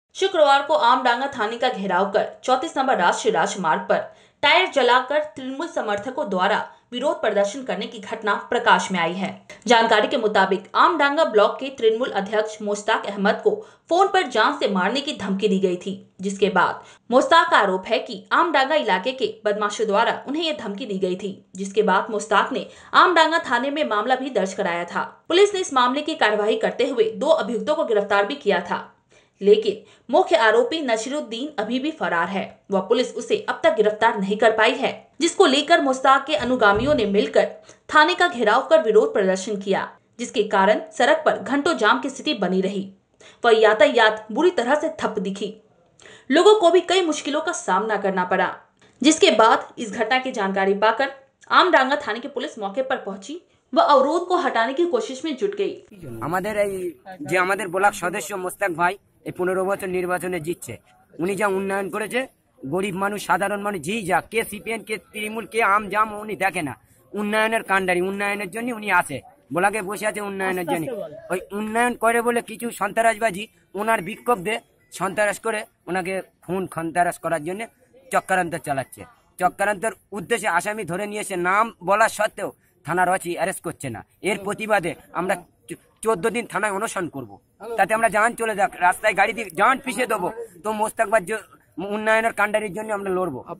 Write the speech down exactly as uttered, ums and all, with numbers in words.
शुक्रवार को आमडांगा थाने का घेराव कर चौंतीस नंबर राष्ट्रीय राजमार्ग पर टायर जलाकर तृणमूल समर्थकों द्वारा विरोध प्रदर्शन करने की घटना प्रकाश में आई है। जानकारी के मुताबिक आमडांगा ब्लॉक के तृणमूल अध्यक्ष मुश्ताक अहमद को फोन पर जान से मारने की धमकी दी गई थी, जिसके बाद मुश्ताक का आरोप है कि आमडांगा इलाके के बदमाशों द्वारा उन्हें यह धमकी दी गई थी, जिसके बाद मुश्ताक ने आमडांगा थाने में मामला भी दर्ज कराया था। पुलिस ने इस मामले की कार्रवाई करते हुए दो अभियुक्तों को गिरफ्तार भी किया था, लेकिन मुख्य आरोपी नसीरुद्दीन अभी भी फरार है। वह पुलिस उसे अब तक गिरफ्तार नहीं कर पाई है, जिसको लेकर मुश्ताक के अनुगामियों ने मिलकर थाने का घेराव कर विरोध प्रदर्शन किया, जिसके कारण सड़क पर घंटों जाम की स्थिति बनी रही। वह यातायात बुरी तरह से ठप दिखी। लोगों को भी कई मुश्किलों का सामना करना पड़ा, जिसके बाद इस घटना की जानकारी पाकर आमडांगा थाने की पुलिस मौके पर पहुंची व अवरोध को हटाने की कोशिश में जुट गई। আমাদের এই যে আমাদের ব্লক সদস্য মোস্তাক ভাই এই পনেরো বছর নির্বাচনে জিতছে, উনি যা উন্নয়ন করেছে, গরিব মানুষ সাধারণ মানুষ যেই যা কে সিপিএন কে তৃণমূল কে আম জাম উনি দেখে না। উন্নয়নের কাণ্ডারি, উন্নয়নের জন্য উনি আসে, ব্লকে বসে আছে উন্নয়নের জন্য। ওই উন্নয়ন করে বলে কিছু সন্ত্রাসবাজি ওনার বিক্ষোভে সন্ত্রাস করে ওনাকে খুন সন্ত্রাস করার জন্য চক্রান্ত চালাচ্ছে। চক্রান্তের উদ্দেশ্যে আসামি ধরে নিয়েছে, নাম বলা সত্ত্বেও থানার ওসি অ্যারেস্ট করছে না। এর প্রতিবাদে আমরা চোদ্দ দিন থানায় অনশন করব, তাতে আমরা জান চলে যাক, রাস্তায় গাড়ি দিয়ে জান পিছিয়ে দেবো, তো মোস্তাক ভাই উন্নয়নের কাণ্ডারির জন্য আমরা লড়বো।